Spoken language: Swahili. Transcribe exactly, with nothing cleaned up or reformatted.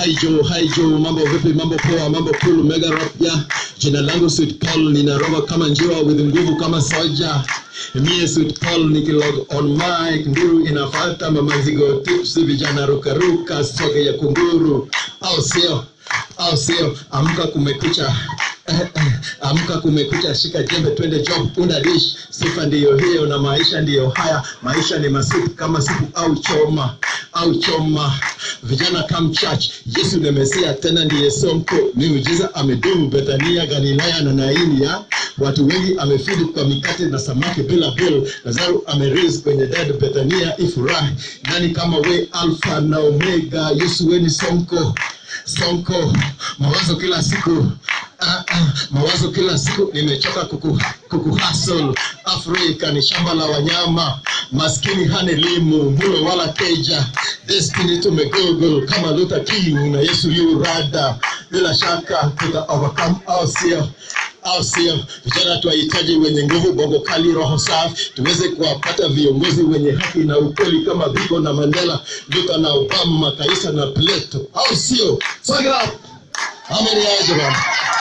Hi Joe, hi Joe, mambo vipi, mambo poa, mambo cool, mega rap ya. Jina langu Sweet Paul, nina roba kama njiwa with nguvu kama soja. Mie Sweet Paul nikilog on mic, nduru inafata mamanzigo tips, vijana ruka ruka, soge ya kunguru. Au sio, au sio, amka kumekucha. Eh, eh, amka kumekucha, shika jembe twende job, unda dish. Sifa ndiyo hiyo na maisha ndiyo haya. Maisha ni masupu kama supu au choma, au choma. Vijana come church, Yesu ni Mesia tena ndiye Sonko. Miujiza amedumu Bethania, Galilaya na Naini ya. Watu wengi amefeed kwa mikate na samaki bila bill. Lazaro ameraise kwenye dead Bethania ifurahi. Nani kama we, Alpha na Omega, Yesu we ni Sonko. Sonko, mawazo kila siku. Ah, ah, mawazo kila siku, nimechoka kuku, kuku hustle. Afrika ni shamba la wanyama, maskini hana elimu, mulo wala keja. Destiny tume Google kama Luther King na Yesu yu rada. Bila shaka tuta overcome au sio, au sio. Vijana tuwahitaji wenye nguvu, bongo kali, roho safi. Tuweze kuwapata viongozi wenye haki na ukweli kama Biko na Mandela, Luther na Obama, Kaisa na Plato, au sio. Swag it up. How many years ago?